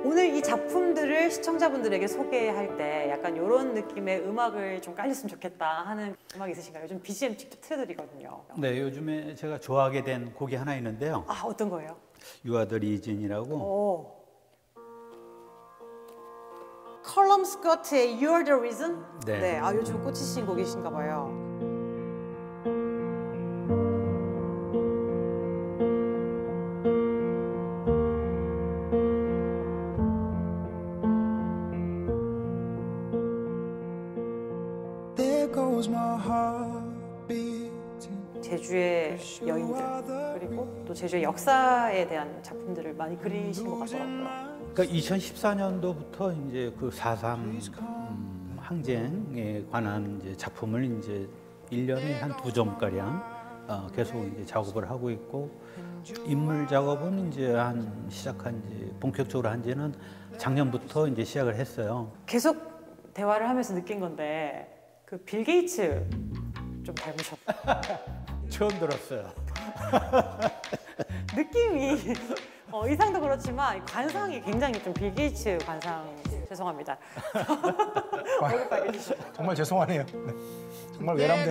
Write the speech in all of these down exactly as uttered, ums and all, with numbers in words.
오늘 이 작품들을 시청자분들에게 소개할 때 약간 이런 느낌의 음악을 좀 깔렸으면 좋겠다 하는 음악 있으신가요? 요즘 비지엠 직접 틀어드리거든요. 네, 요즘에 제가 좋아하게 된 곡이 하나 있는데요. 아, 어떤 거예요? You Are the Reason이라고. 오. 컬럼 스코트의 You Are the Reason? 네. 네. 아, 요즘 꽂히신 곡이신가 봐요. 제주의 여인들 그리고 또 제주의 역사에 대한 작품들을 많이 그리신 것 같더라고요. 그러니까 이천십사 년도부터 이제 그 사삼 음, 항쟁에 관한 이제 작품을 이제 일 년에 한 두 점가량 어, 계속 이제 작업을 하고 있고 인물 작업은 이제 한 시작한 지 본격적으로 한 지는 작년부터 이제 시작을 했어요. 계속 대화를 하면서 느낀 건데 그 빌 게이츠 좀 닮으셨다. 처음 들었어요. 느낌이 어, 의상도 그렇지만 관상이 굉장히 좀 빌 게이츠 관상. 죄송합니다. 얼굴 빨개지시죠. 정말 죄송하네요. 네. 정말 외람돼.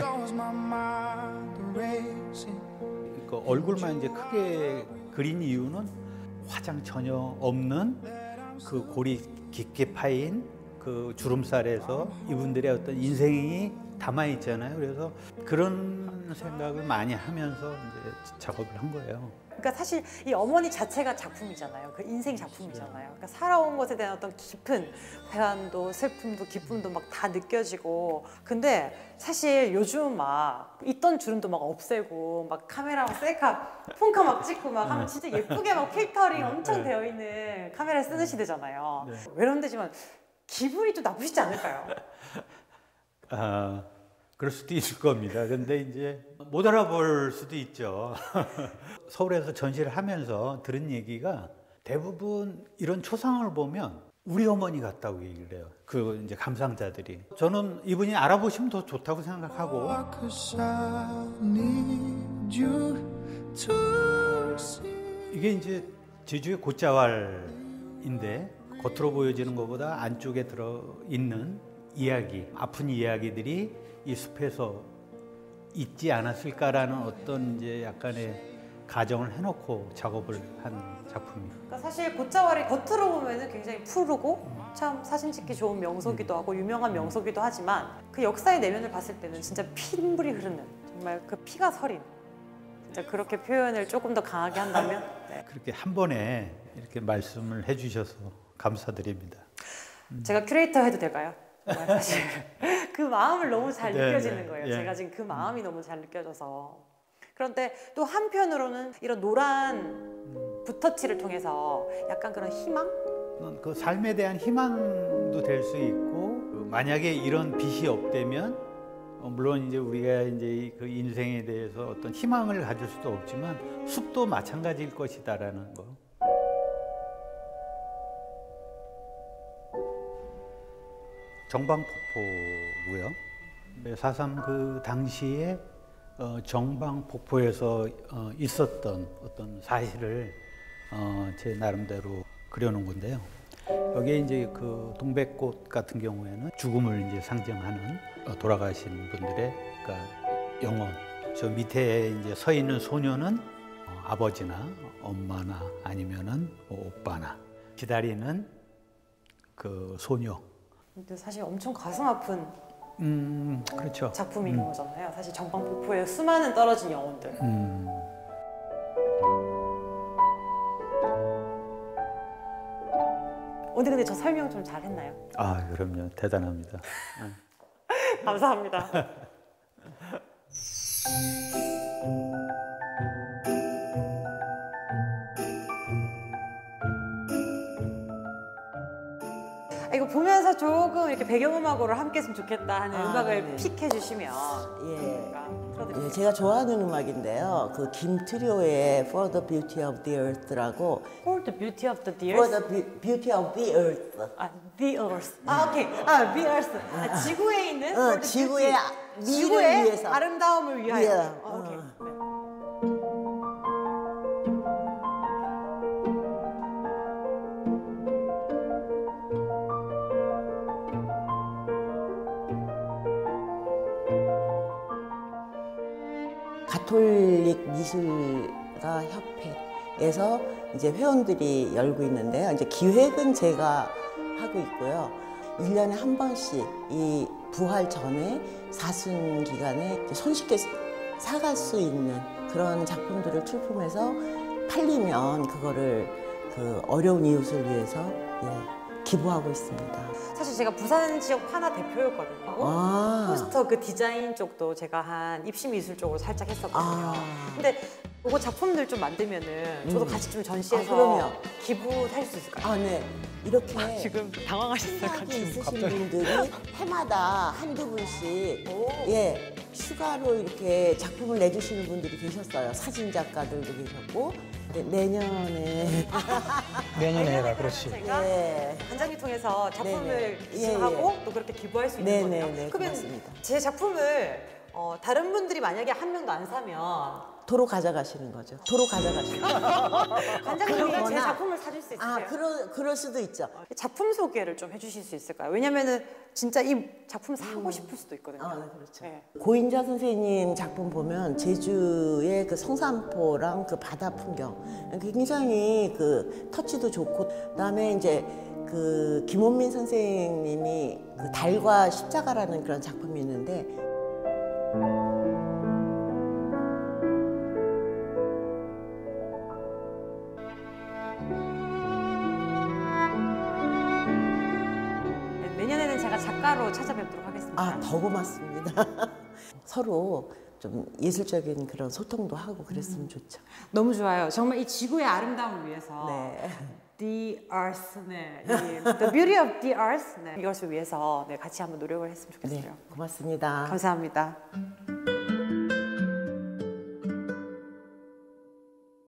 그 얼굴만 이제 크게 그린 이유는 화장 전혀 없는 그 골이 깊게 파인 그 주름살에서 이분들의 어떤 인생이 담아 있잖아요. 그래서 그런 생각을 많이 하면서 이제 작업을 한 거예요. 그러니까 사실 이 어머니 자체가 작품이잖아요. 그 인생 작품이잖아요. 그러니까 살아온 것에 대한 어떤 깊은 회한도 슬픔도 기쁨도 막 다 느껴지고. 근데 사실 요즘 막 있던 주름도 막 없애고 막 카메라랑 셀카 폰카 막 찍고 막 하면 진짜 예쁘게 막 필터링 엄청 되어 있는 카메라를 쓰는 시대잖아요. 네. 외람되지만 기분이 좀 나쁘시지 않을까요? 아, 그럴 수도 있을 겁니다. 근데 이제 못 알아볼 수도 있죠. 서울에서 전시를 하면서 들은 얘기가 대부분 이런 초상을 보면 우리 어머니 같다고 얘기를 해요. 그 이제 감상자들이. 저는 이분이 알아보시면 더 좋다고 생각하고. 이게 이제 제주의 곶자왈인데 겉으로 보여지는 것보다 안쪽에 들어있는 이야기, 아픈 이야기들이 이 숲에서 있지 않았을까라는 어떤 이제 약간의 가정을 해놓고 작업을 한 작품이에요. 그러니까 사실 곶자왈이 겉으로 보면은 굉장히 푸르고 참 사진 찍기 좋은 명소기도 하고 유명한 명소기도 하지만 그 역사의 내면을 봤을 때는 진짜 피물이 흐르는 정말 그 피가 서린 진짜 그렇게 표현을 조금 더 강하게 한다면 네. 그렇게 한 번에 이렇게 말씀을 해주셔서 감사드립니다. 제가 큐레이터 해도 될까요? 사실 그 마음을 너무 잘 네, 느껴지는 네, 거예요. 네. 제가 지금 그 마음이 너무 잘 느껴져서. 그런데 또 한편으로는 이런 노란 붓터치를 통해서 약간 그런 희망? 그 삶에 대한 희망도 될 수 있고 만약에 이런 빛이 없다면 물론 이제 우리가 이제 그 인생에 대해서 어떤 희망을 가질 수도 없지만 숲도 마찬가지일 것이다라는 거. 정방폭포고요. 사삼 그 당시에 어, 정방폭포에서 어, 있었던 어떤 사실을 어, 제 나름대로 그려놓은 건데요. 여기에 이제 그 동백꽃 같은 경우에는 죽음을 이제 상징하는 어, 돌아가신 분들의 그러니까 영혼. 저 밑에 이제 서 있는 소녀는 어, 아버지나 엄마나 아니면은 뭐 오빠나 기다리는 그 소녀. 근데 사실 엄청 가슴 아픈 음, 그렇죠. 작품인 음. 거잖아요. 사실 정방폭포에 수많은 떨어진 영혼들. 음. 오늘 근데 저 설명 좀 잘했나요? 아, 그럼요. 대단합니다. 감사합니다. 이거 보면서 조금 이렇게 배경음악으로 함께 했으면 좋겠다 하는 아, 음악을 네. 픽해 주시면 예. 틀어드릴게요. 예, 제가 좋아하는 음악인데요. 그 김트리오의 For the Beauty of the Earth라고. For the beauty of the For earth. the Beauty of the Earth. 아, the earth. 아, 오케이. 아, the earth. 아, 지구에 있는 어, for the 지구의 beauty. 아- 미를 지구의 위해서. 아름다움을 위하여. 예. 아, 오케이. 어. 네. 가톨릭 미술가 협회에서 이제 회원들이 열고 있는데요. 이제 기획은 제가 하고 있고요. 일 년에 한 번씩 이 부활 전에 사순 기간에 손쉽게 사갈 수 있는 그런 작품들을 출품해서 팔리면 그거를 그 어려운 이웃을 위해서 예, 기부하고 있습니다. 사실 제가 부산 지역 하나 대표였거든요. 아. 포스터 그 디자인 쪽도 제가 한 입시 미술 쪽으로 살짝 했었거든요. 아. 근데 그거 작품들 좀 만들면은 저도 음. 같이 좀 전시해서 아, 그럼요. 기부할 수 있을까요? 아, 네. 이렇게 지금 당황하셨어요. 생각이 있으신 갑자기. 분들이 해마다 한두 분씩 예 추가로 이렇게 작품을 내주시는 분들이 계셨어요. 사진 작가들도 계셨고 네, 내년에 내년에 해라, 그렇지. 제가 예. 관장님 통해서 작품을 네네. 기부하고 예, 예. 또 그렇게 기부할 수 있는 네네네, 거네요. 그러면 고맙습니다. 제 작품을 어, 다른 분들이 만약에 한 명도 안 사면 도로 가져가시는 거죠. 도로 가져가시는 거죠. 관장님이 제 그러거나- 작품을 사줄 수 있으세요? 아, 그럴 그럴 수도 있죠. 작품 소개를 좀 해주실 수 있을까요? 왜냐면은 진짜 이 작품 사고 싶을 수도 있거든요. 아, 네, 그렇죠. 네. 고인자 선생님 작품 보면 제주의 그 성산포랑 그 바다 풍경 굉장히 그 터치도 좋고 그다음에 이제 그 김원민 선생님이 그 달과 십자가라는 그런 작품이 있는데 내년에는 제가 작가로 찾아뵙도록 하겠습니다. 아, 더 고맙습니다. 서로 좀 예술적인 그런 소통도 하고 그랬으면 좋죠. 너무 좋아요. 정말 이 지구의 아름다움을 위해서 네. The Earth, 네, 이 The Beauty of the Earth, 네, 이것을 위해서 네, 같이 한번 노력을 했으면 네, 좋겠어요. 고맙습니다. 감사합니다.